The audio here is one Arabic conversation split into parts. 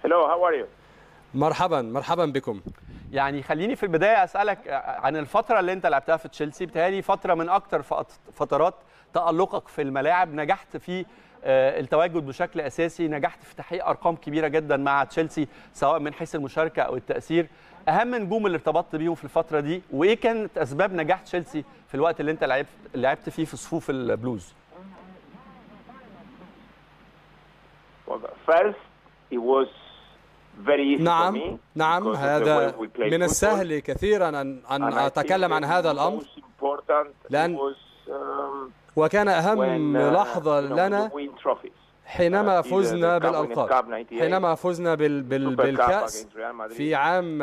Hello, how are you? مرحبا بكم. يعني خليني في البدايه اسالك عن الفتره اللي انت لعبتها في تشيلسي. بتهيألي فتره من اكتر فترات تألقك في الملاعب، نجحت في التواجد بشكل اساسي، نجحت في تحقيق ارقام كبيره جدا مع تشيلسي سواء من حيث المشاركه او التاثير. اهم نجوم اللي ارتبطت بيهم في الفتره دي، وايه كانت اسباب نجاح تشيلسي في الوقت اللي انت لعبت فيه في صفوف البلوز؟ نعم، هذا من السهل كثيرا أن أتكلم عن هذا الأمر، وكان أهم لحظة لنا حينما فزنا بالألقاب، حينما فزنا بالكأس في عام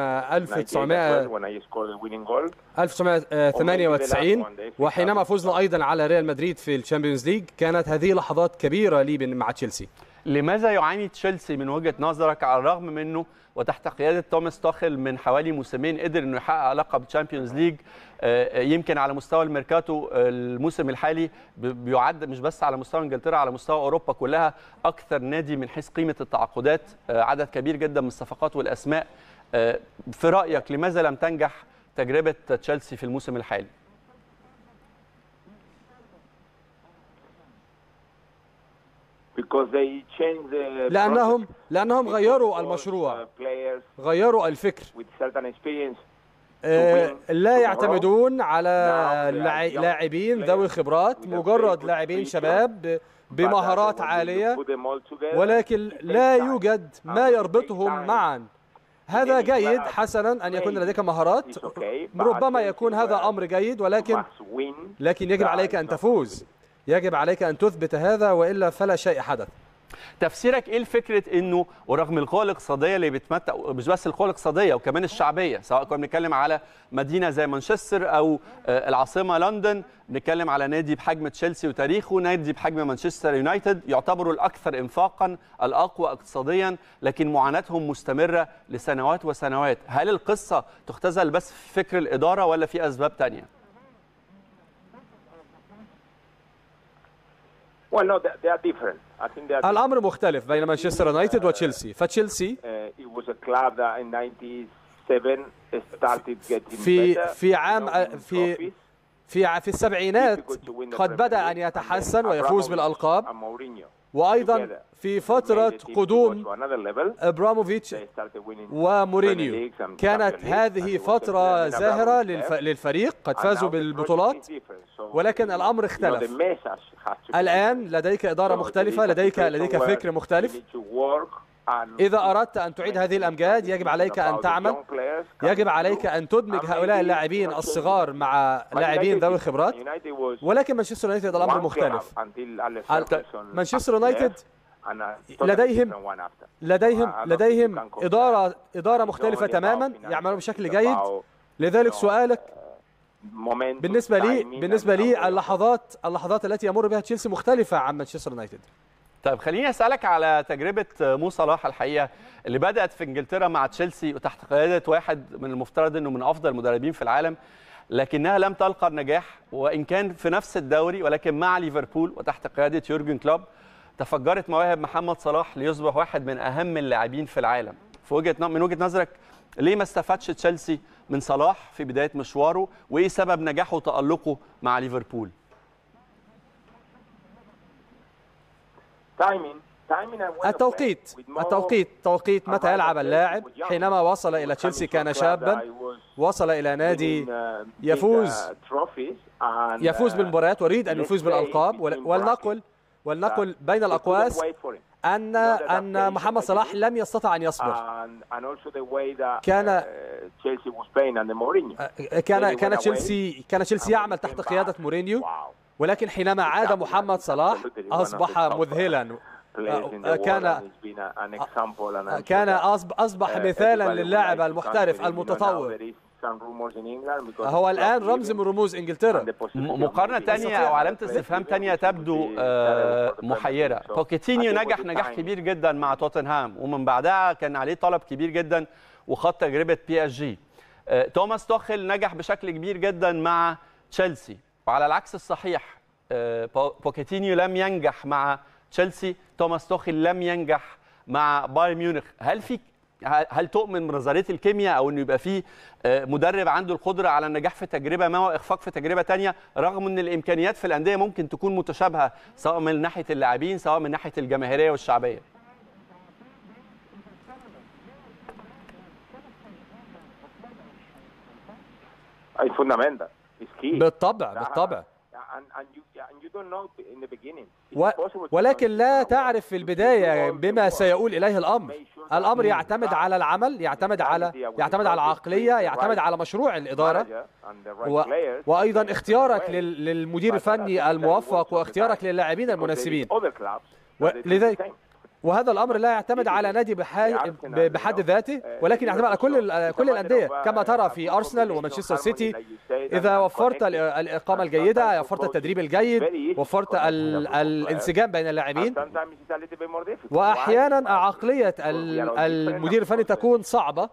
1998، وحينما فزنا أيضا على ريال مدريد في الشامبيونز ليج. كانت هذه لحظات كبيرة لي مع تشيلسي. لماذا يعاني تشيلسي من وجهة نظرك على الرغم منه وتحت قيادة توماس توخيل من حوالي موسمين قدر انه يحقق لقب تشامبيونز ليج؟ يمكن على مستوى الميركاتو الموسم الحالي بيعد مش بس على مستوى انجلترا، على مستوى اوروبا كلها اكثر نادي من حيث قيمة التعاقدات، عدد كبير جدا من الصفقات والاسماء. في رأيك لماذا لم تنجح تجربة تشيلسي في الموسم الحالي؟ لأنهم غيروا المشروع، غيروا الفكر، لا يعتمدون على لاعبين ذوي خبرات، مجرد لاعبين شباب بمهارات عالية، ولكن لا يوجد ما يربطهم معا. هذا جيد حسنا أن يكون لديك مهارات، ربما يكون هذا أمر جيد، ولكن يجب عليك أن تفوز، يجب عليك أن تثبت هذا، وإلا فلا شيء حدث. تفسيرك ايه لفكره انه ورغم القوه الاقتصاديه اللي بتمتع، مش بس القوه الاقتصاديه وكمان الشعبيه، سواء كنا بنتكلم على مدينه زي مانشستر او العاصمه لندن، بنتكلم على نادي بحجم تشيلسي وتاريخه، نادي بحجم مانشستر يونايتد يعتبروا الاكثر انفاقا، الاقوى اقتصاديا، لكن معاناتهم مستمره لسنوات وسنوات. هل القصه تختزل بس في فكر الاداره ولا في اسباب ثانيه؟ الأمر مختلف بين مانشستر يونايتد وتشيلسي. فتشيلسي في السبعينات قد بدأ أن يتحسن ويفوز بالألقاب، وأيضا في فترة قدوم أبراموفيتش ومورينيو كانت هذه فترة زاهرة للفريق، قد فازوا بالبطولات، ولكن الأمر اختلف. الآن لديك إدارة مختلفة، لديك فكر مختلف. إذا أردت أن تعيد هذه الأمجاد يجب عليك أن تعمل، يجب عليك أن تدمج هؤلاء اللاعبين الصغار مع لاعبين ذوي الخبرات، ولكن مانشستر يونايتد الأمر مختلف. مانشستر يونايتد لديهم إدارة مختلفة تماما، يعملون بشكل جيد. لذلك سؤالك بالنسبة لي اللحظات التي يمر بها تشيلسي مختلفة عن مانشستر يونايتد. طيب خليني أسألك على تجربة مو صلاح الحقيقة اللي بدأت في إنجلترا مع تشيلسي وتحت قيادة واحد من المفترض أنه من أفضل المدربين في العالم، لكنها لم تلقى النجاح، وإن كان في نفس الدوري ولكن مع ليفربول وتحت قيادة يورجن كلوب تفجرت مواهب محمد صلاح ليصبح واحد من أهم اللاعبين في العالم. من وجهة نظرك ليه ما استفادش تشيلسي من صلاح في بداية مشواره، وإيه سبب نجاحه وتألقه مع ليفربول؟ التوقيت متى يلعب اللاعب. حينما وصل إلى تشيلسي كان شابا، وصل إلى نادي يفوز بالمباريات ويريد أن يفوز بالألقاب، ولنقل بين الأقواس أن محمد صلاح لم يستطع أن يصبر. كان تشيلسي يعمل تحت قيادة مورينيو، ولكن حينما عاد محمد صلاح أصبح مذهلا، أصبح مثالا للاعب المحترف المتطور. هو الآن رمز من رموز إنجلترا. مقارنة تانية أو علامة استفهام تانية تبدو محيرة. بوكيتينيو نجاح كبير جدا مع توتنهام، ومن بعدها كان عليه طلب كبير جدا وخد تجربة PSG. توماس توخيل نجح بشكل كبير جدا مع تشيلسي، وعلى العكس الصحيح بوكيتينيو لم ينجح مع تشيلسي، توماس توخيل لم ينجح مع بايرن ميونخ. هل تؤمن بنظريه الكيمياء او انه يبقى في مدرب عنده القدره على النجاح في تجربه ما واخفاق في تجربه ثانيه، رغم ان الامكانيات في الانديه ممكن تكون متشابهه سواء من ناحيه اللاعبين سواء من ناحيه الجماهيريه والشعبيه؟ بالطبع. ولكن لا تعرف في البداية بما سيؤول إليه الأمر يعتمد على العمل، يعتمد على العقلية، يعتمد على مشروع الإدارة، وأيضا اختيارك للمدير الفني الموفق واختيارك للاعبين المناسبين. لذلك وهذا الأمر لا يعتمد على نادي بحد ذاته، ولكن يعتمد على كل الأندية، كما ترى في أرسنال ومانشستر سيتي. إذا وفرت الإقامة الجيدة، وفرت التدريب الجيد، وفرت الانسجام بين اللاعبين، وأحيانا عقلية المدير الفني تكون صعبة،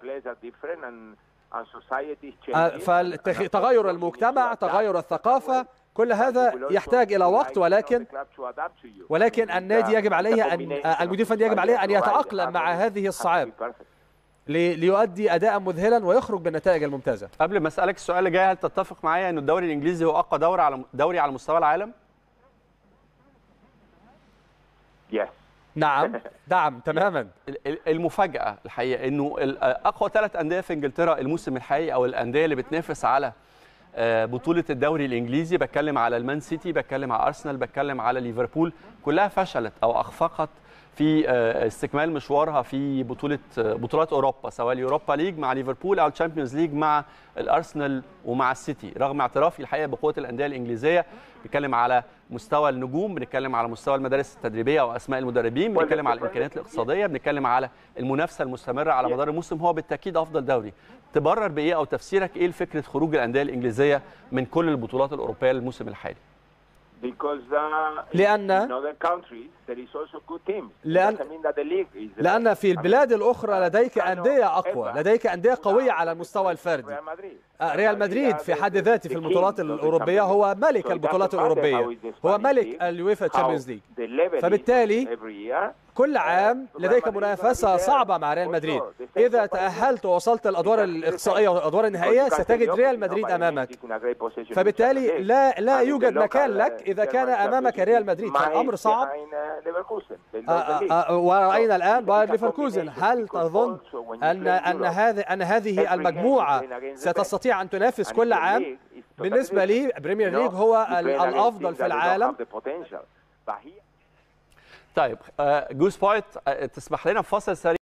فتغير المجتمع، تغير الثقافة، كل هذا يحتاج إلى وقت، ولكن النادي يجب عليه المدير الفني يجب عليه أن يتأقلم مع هذه الصعاب ليؤدي أداء مذهلا ويخرج بالنتائج الممتازة. قبل ما أسألك السؤال اللي جاي، هل تتفق معايا أن الدوري الإنجليزي هو أقوى دوري على مستوى العالم؟ نعم تماما. المفاجأة الحقيقة أنه أقوى 3 أندية في إنجلترا الموسم الحالي، أو الأندية اللي بتنافس على بطولة الدوري الإنجليزي، بتكلم على المان سيتي، بتكلم على أرسنال، بتكلم على ليفربول، كلها فشلت أو أخفقت في استكمال مشوارها في بطولات أوروبا، سواء اليوروبا ليج مع ليفربول أو الشامبيونز ليج مع الأرسنال ومع السيتي، رغم اعترافي الحقيقة بقوة الأندية الإنجليزية. بنتكلم على مستوى النجوم، بنتكلم على مستوى المدارس التدريبية وأسماء المدربين، بنتكلم على الإمكانيات الاقتصادية، بنتكلم على المنافسة المستمرة على مدار الموسم. هو بالتأكيد أفضل دوري. تبرر بإيه أو تفسيرك إيه لفكرة خروج الأندية الإنجليزية من كل البطولات الأوروبية للموسم الحالي؟ لأن في البلاد الأخرى لديك أندية أقوى، لديك أندية قوية على المستوى الفردي. ريال مدريد في حد ذاته في البطولات الأوروبية هو ملك البطولات الأوروبية، هو ملك اليويفا تشامبيونز ليج، فبالتالي كل عام لديك منافسة صعبة مع ريال مدريد. إذا تأهلت ووصلت الأدوار الإقصائية والأدوار النهائية ستجد ريال مدريد أمامك، فبالتالي لا يوجد مكان لك إذا كان أمامك ريال مدريد، فالأمر صعب. ورأينا الآن باير ليفركوزن. هل تظن أن هذه المجموعة ستستطيع أن تنافس كل عام؟ بالنسبة لي بريمير ليج هو الأفضل في العالم. طيب جوز بايت، تسمح لنا بفاصل سريع